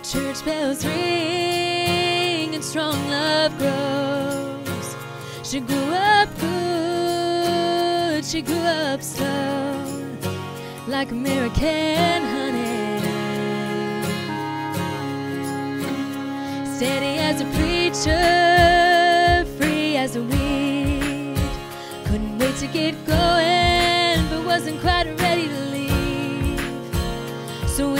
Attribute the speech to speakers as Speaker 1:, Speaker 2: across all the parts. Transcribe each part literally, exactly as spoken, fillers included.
Speaker 1: church bells ring and strong love grows. She grew up good, she grew up slow, like American honey. Steady as a preacher, free as a weed. Couldn't wait to get going, but wasn't quite ready to leave. So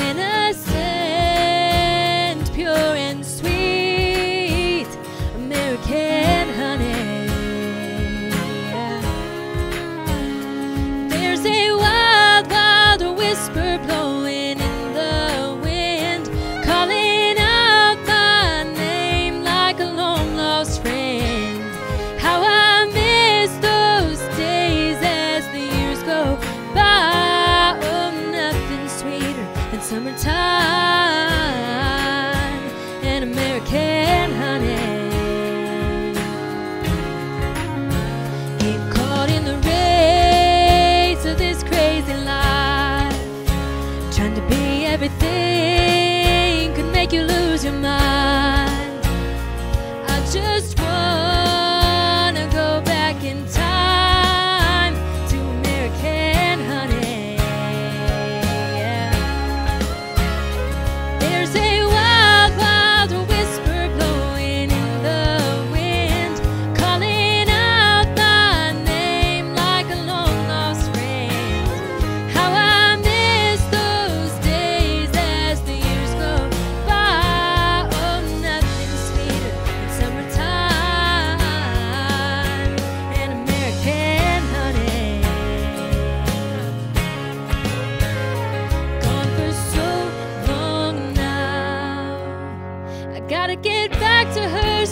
Speaker 1: innocent, pure and sweet, American honey. Yeah. There's a wild, wild whisper blowing in the wind, calling out my name like a long lost friend. How I miss those days as the years go by. Oh, nothing sweeter than summertime and American honey. Get caught in the race of this crazy life, trying to be everything could make you lose your mind. I just wanna go back in time to American honey. Yeah. There's a wild, wild whisper blowing in the wind, calling out my name like a long lost friend. How I miss those days as the years go by. Oh, nothing sweeter than summertime and American honey. Gone for so long now, I gotta get back to her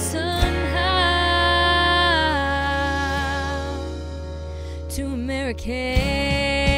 Speaker 1: somehow, to American